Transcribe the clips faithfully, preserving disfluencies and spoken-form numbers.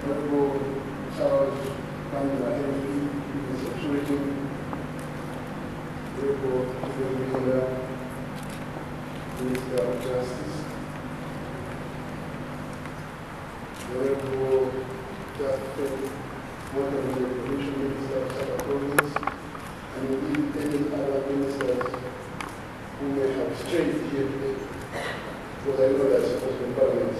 Honorable Charles Bandra Henry, Minister of Tourism, Honorable Peter Minister of Justice, Honorable Justin Motor, the Provincial Minister of South Province, and indeed any other ministers who may have strayed here today, because I know that's supposed to be Parliament.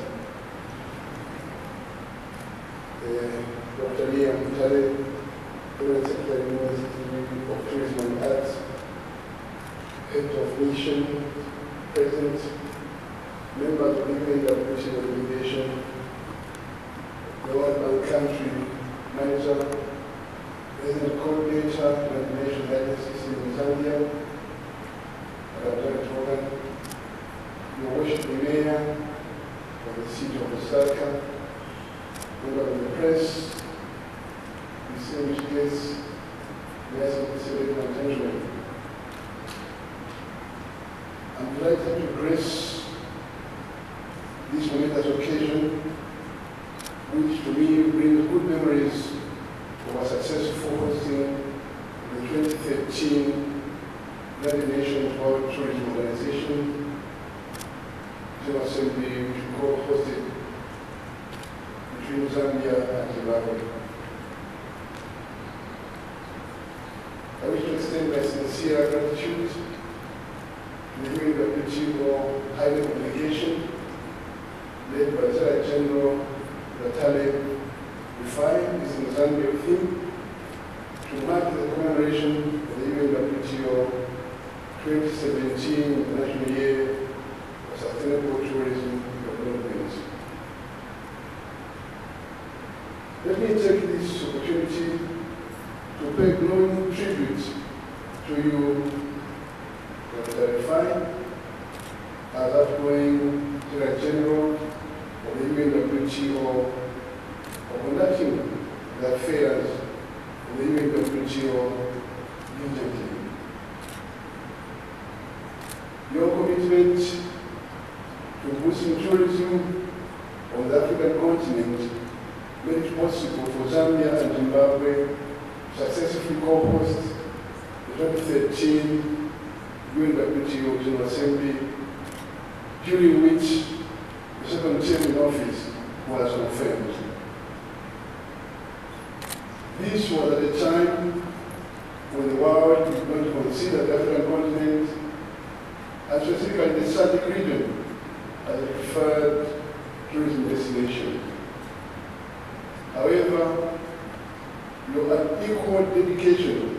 Doctor Liam Mutale, Current Secretary of University of Tourism and Arts, Head of Mission, President, members of the U N W T O delegation, the World Bank Country Manager, President Coordinator of the Nation Agencies in Zambia, Madam Morgan, Your Worship the Mayor of the City of Lusaka, member of the press, distinguished guests, ladies and gentlemen. I'm delighted to grace this momentous occasion, which to me brings good memories of our successful hosting the twenty thirteen United Nations World Tourism Organization General Assembly, which we co-hosted between Zambia and Zimbabwe. I wish to extend my sincere gratitude to the U N W T O high-level delegation led by Secretary General Gatale Rufai, is in Zambia with him to mark the commemoration of the U N W T O twenty seventeen International Year of Sustainable Tourism Development. Let me take this opportunity to pay glowing tribute to you, Doctor Rufai, as outgoing Secretary General of the U N W T O, for conducting the affairs of the U N W T O diligently. Your commitment to boosting tourism on the African continent made it possible for Zambia and Zimbabwe to successfully co-host the twenty thirteen U N W T O General Assembly, during which the second term in office was confirmed. This was at a time when the world was going to consider the African continent, and specifically the S A D C region, as a preferred tourism destination. However, your unequal dedication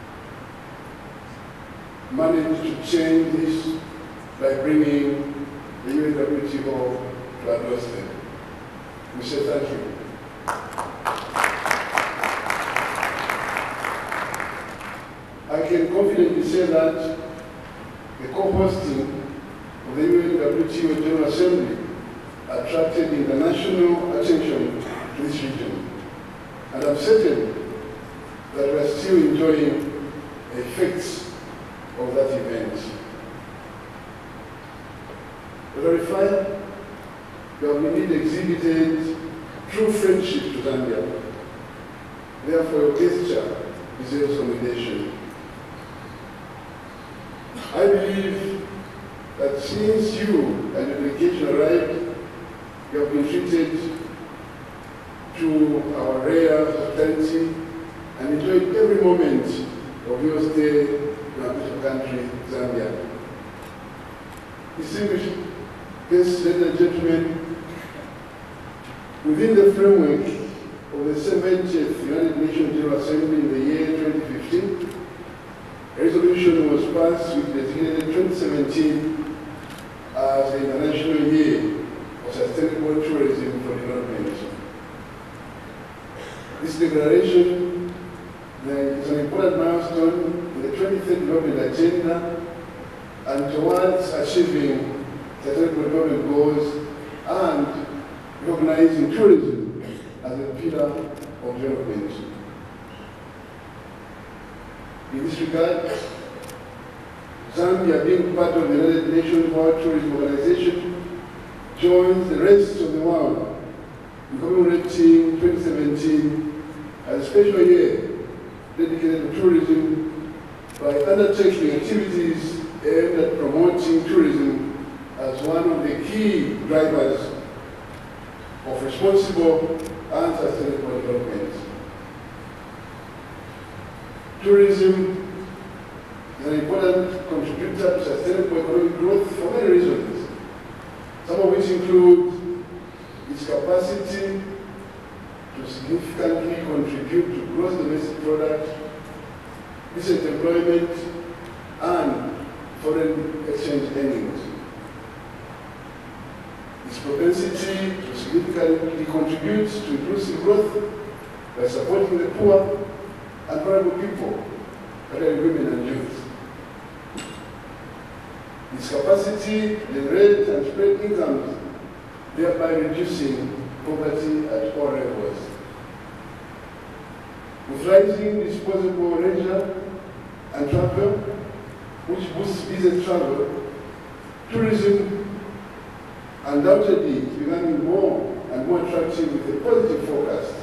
managed to change this by bringing the U N W T O to our doorstep. We say thank you. I can confidently say that the co-hosting of the U N W T O General Assembly attracted international attention to this region, and I'm certain that we are still enjoying the effects of that event. Verified, you have indeed exhibited true friendship to Zambia. Therefore, your gesture deserves commendation. I believe that since you and your delegation arrived, you have been treated to our rare hospitality and enjoyed every moment of your stay in our beautiful country, Zambia. Distinguished guests, ladies and gentlemen, within the framework of the seventieth United Nations General Assembly in the year twenty fifteen, a resolution was passed which designated twenty seventeen as the International Year of Sustainable Tourism for Development. This declaration is an important milestone in the twenty thirty Development Agenda and towards achieving sustainable development goals and recognizing tourism as a pillar of development. In this regard, Zambia, being part of the United Nations World Tourism Organization, joins the rest of the world in commemorating inaugurating twenty seventeen as a special year dedicated to tourism by undertaking activities aimed at promoting tourism as one of the key drivers of responsible and sustainable development. Tourism is an important contributor to sustainable economic growth for many reasons, some of which include its capacity to significantly contribute to gross domestic product, decent employment, and foreign exchange earnings. Its propensity to significantly contribute to inclusive growth by supporting the poor and vulnerable people, particularly women and youth. Its capacity to generate and spread incomes, thereby reducing poverty at all levels. With rising disposable leisure and travel, which boosts business travel, tourism undoubtedly is becoming more and more attractive with a positive forecast.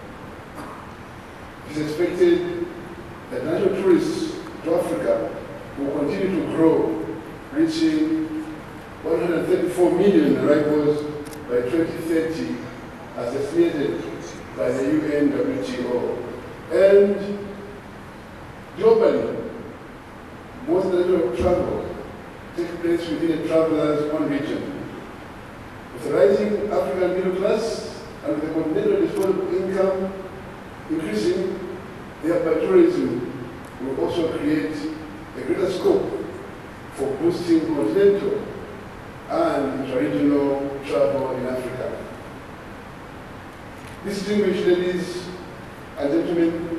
It is expected that national tourists to Africa will continue to grow, reaching one hundred thirty-four million arrivals by twenty thirty, as estimated by the U N W T O. And globally, most of travel takes place within a traveler's own region. With the rising African middle class and with the continental disposable income increasing, thereby tourism will also create a greater scope for boosting continental and intra-regional travel in Africa. Distinguished ladies and gentlemen,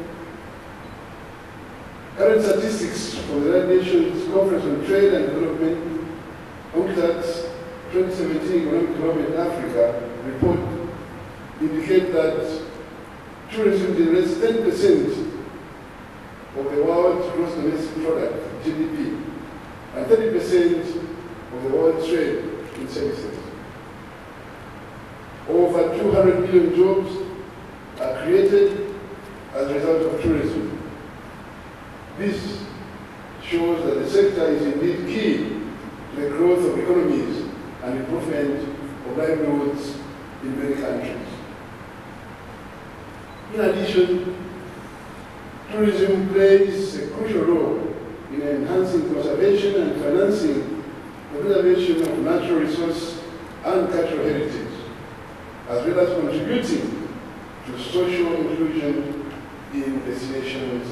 current statistics from the United Nations Conference on Trade and Development, UNCTAD's twenty seventeen Economic Development in Africa report indicate that tourism generates ten percent of the world's gross domestic product, G D P, and thirty percent of the world's trade in services. Over two hundred million jobs are created as a result of tourism. This shows that the sector is indeed key to the growth of economies and improvement of livelihoods in many countries. In addition, tourism plays a crucial role in enhancing conservation and financing the preservation of natural resources and cultural heritage, as well as contributing to social inclusion in destinations.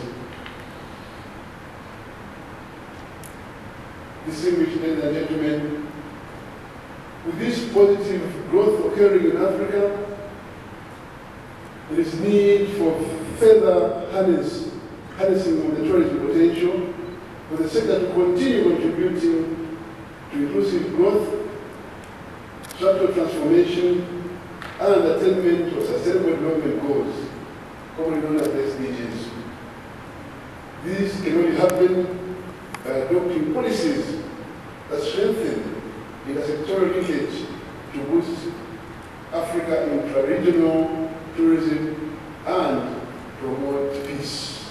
Distinguished ladies and gentlemen, with this positive growth occurring in Africa, there is need for further harness, harnessing of the tourism potential for the sector to continue contributing to inclusive growth, structural transformation, and attainment of sustainable development goals, commonly known as S D Gs. This can only happen by adopting policies that strengthen intersectoral linkage to boost Africa intra-regional tourism and promote peace.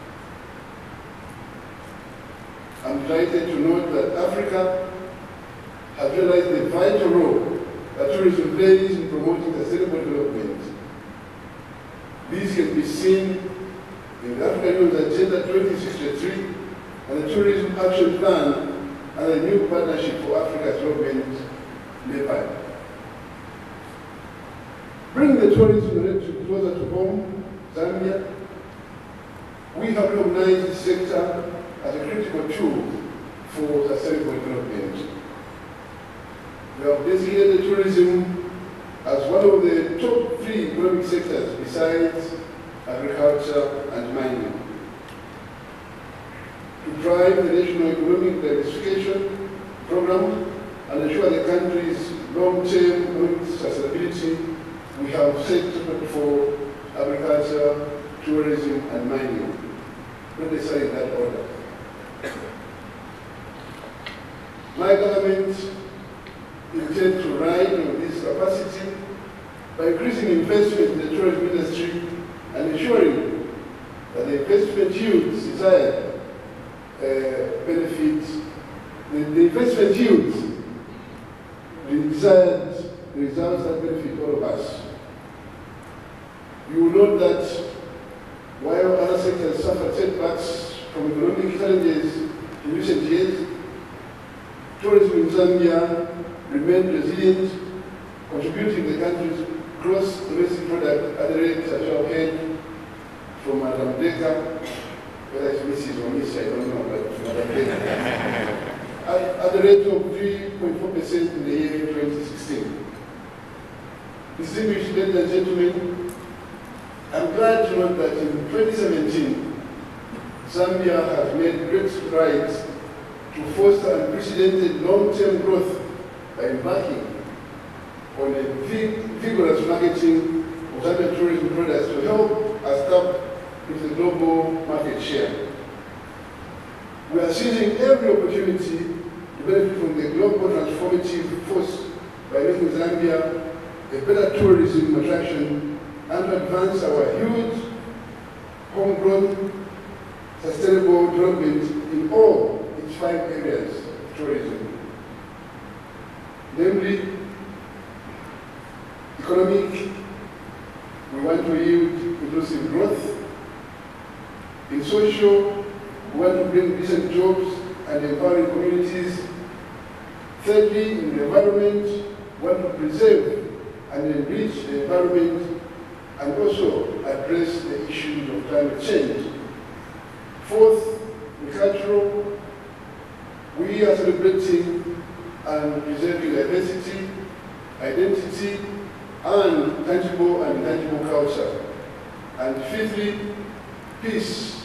I'm delighted to note that Africa has realized the vital role that tourism plays in promoting sustainable development. This can be seen in the African Union's Agenda twenty sixty-three and the Tourism Action Plan and a new partnership for Africa's development, NEPAD. Bringing the tourism closer to home, Zambia, we have recognized this sector as a critical tool for sustainable development. We have designated tourism as one of the top three economic sectors besides agriculture and mining. To drive the national economic diversification program and ensure the country's long-term economic sustainability, we have set support for agriculture, tourism, and mining. Not necessarily in that order. My government intends to ride on this capacity by increasing investment in the tourism industry and ensuring that the investment yields desired uh, benefits, the, the investment yields the desired results that benefit all of us. You will note that while other sectors suffered setbacks from economic challenges in recent years, tourism in Zambia remained resilient, contributing the country's gross domestic product at the rate, as you have heard from Madam Deka, whether it's Missus or Miss, I don't know, but from Madam Deka, at, at the rate of three point four percent in the year twenty sixteen. Distinguished ladies and gentlemen, I'm glad to note that in twenty seventeen, Zambia has made great strides to foster unprecedented long-term growth by embarking on a vig vigorous marketing of Zambian tourism products to help us tap into the global market share. We are seizing every opportunity to benefit from the global transformative force by making Zambia a better tourism attraction and to advance our huge, homegrown, sustainable development in all its five areas of tourism, namely economic. We want to yield inclusive growth. In social, we want to bring decent jobs and empowering communities. Thirdly, in the environment, we want to preserve and enrich the environment and also address the issues of climate change. Fourth, in cultural, we are celebrating and preserving diversity, identity, and tangible and intangible culture. And fifthly, peace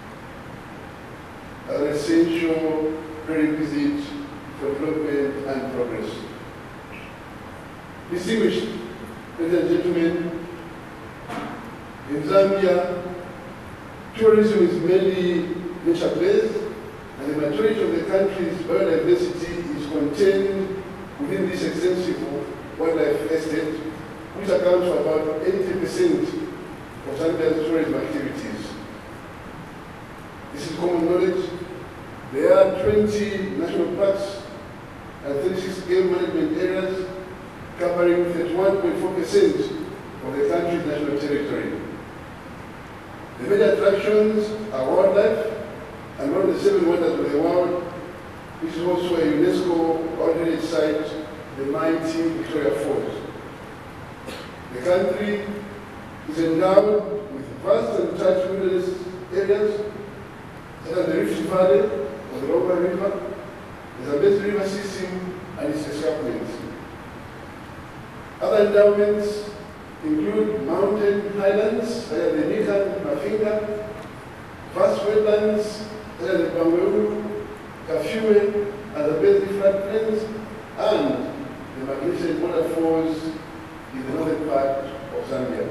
as an essential prerequisite for development and progress. Distinguished ladies and gentlemen, in Zambia, tourism is mainly nature-based, and the majority of the country's biodiversity is contained within this extensive wildlife estate, which accounts for about eighty percent of Zambia's tourism activities. This is common knowledge. There are twenty national parks and thirty-six game management areas covering thirty-one point four percent of the country's national territory. The major attractions are wildlife and one of the seven wonders of the world, which is also a UNESCO World Heritage Site, the mighty Victoria Falls. The country is endowed with vast and untouched wilderness areas, such as the Rift Valley of the Lower River, the Zambezi River system and its escarpments. Other endowments include mountain highlands, such as the Nika Mafinga, vast wetlands, such as the Bangweulu, Kafue, and the Zambezi floodplains, and the magnificent waterfalls in the northern part of Zambia.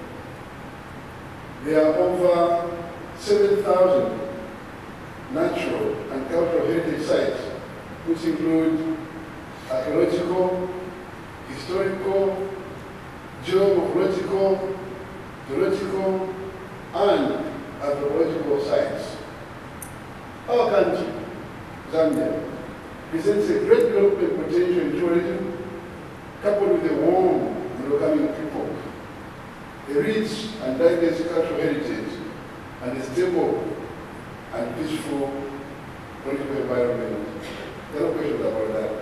There are over seven thousand natural and cultural heritage sites, which include archaeological, historical, geomorphological, geological, and anthropological sites. Our country, Zambia, presents a great development potential in tourism, coupled with a warm and welcoming people, a rich and diverse cultural heritage, and a stable and peaceful political environment. There are no questions about that.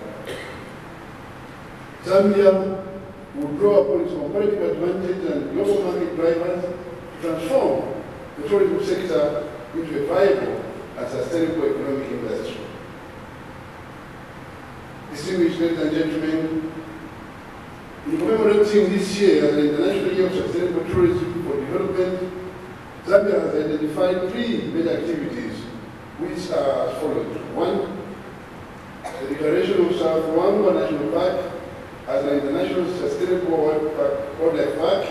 Zambia will draw upon its comparative advantage and global market drivers to transform the tourism sector into a viable and sustainable economic industry. Distinguished ladies and gentlemen, in commemorating this year as the International Year of Sustainable Tourism for Development, Zambia has identified three major activities, which are as follows. One, the declaration of South Ruangwa National Park as an international sustainable wildlife park.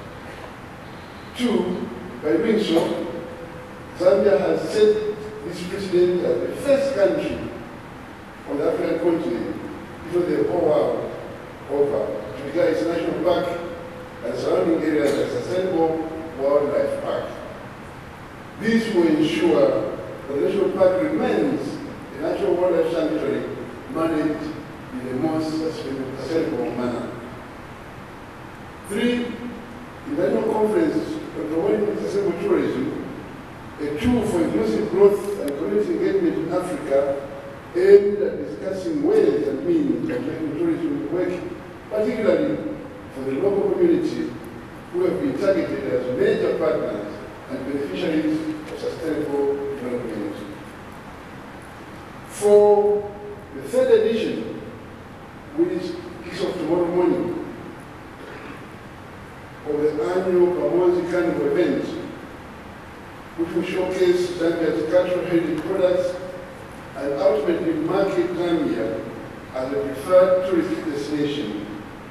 Two, by doing so, Zambia has set this precedent as the first country on the African continent, even the whole world over, to declare its national park This will ensure that the national park remains a natural wildlife sanctuary managed in the most sustainable manner. Three, the annual conference on promoting sustainable tourism, a tool for inclusive growth and community engagement in Africa, aimed at discussing ways and means of making tourism work, particularly for the local community who have been targeted as major partners and beneficiaries of sustainable development. For the third edition, which kicks off tomorrow morning, of the annual Kamuzu Carnival event, which will showcase Zambia's cultural heritage products and ultimately market Zambia as a preferred tourist destination.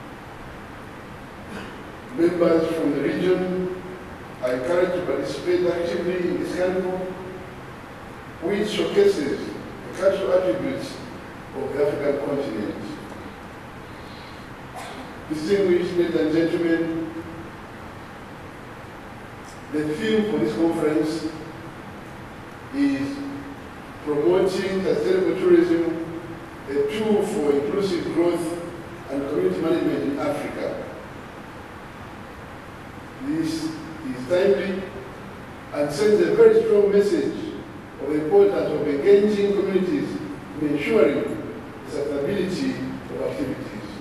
Members from the region are encouraged to participate actively in this carnival, which showcases the cultural attributes of the African continent. Distinguished ladies and gentlemen, the theme for this conference is promoting sustainable tourism, a tool for inclusive growth and community management in Africa. This is timely and sends a very strong message of the importance of engaging communities in ensuring the sustainability of activities.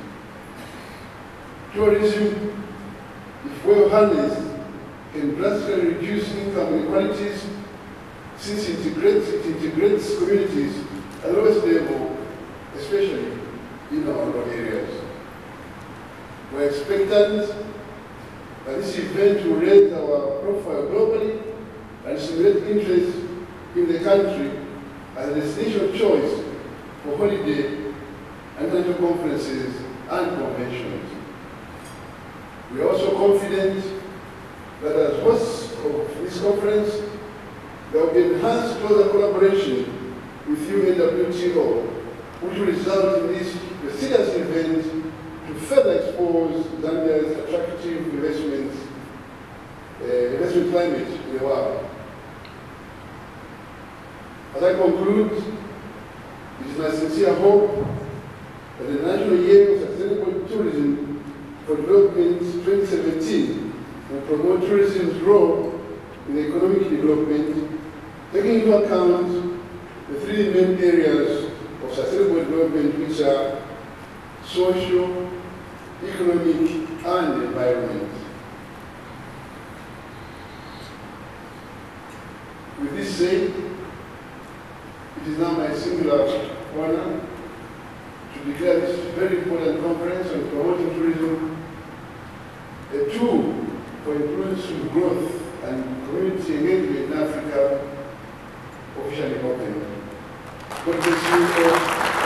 Tourism, if well harnessed, can drastically reduce income inequalities since it integrates, it integrates communities at the lowest level, especially in our rural areas. We're expectant that this event will raise our profile globally and stimulate interest in the country as a destination of choice for holiday and international conferences and conventions. We are also confident that as hosts of this conference, there will be enhanced closer collaboration with U N W T O, which will result in this prestigious event to further expose Zambia's attractive investment, uh, investment climate in the world. As I conclude, it is my sincere hope that the National Year of Sustainable Tourism for Development twenty seventeen will promote tourism's role in economic development, taking into account the three main areas of sustainable development, which are social, economic, and environment. With this said, it is now my singular honor to declare this very important conference on promoting tourism a tool for inclusive growth and community engagement in Africa officially open. God bless you all.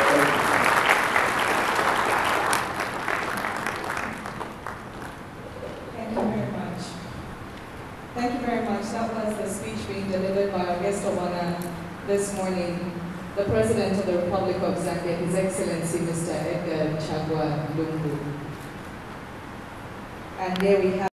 Thank you very much. Thank you very much. That was the speech being delivered by our guest of honor this morning, the President of the Republic of Zambia, His Excellency Mister Edgar Chagwa Lungu. And there we have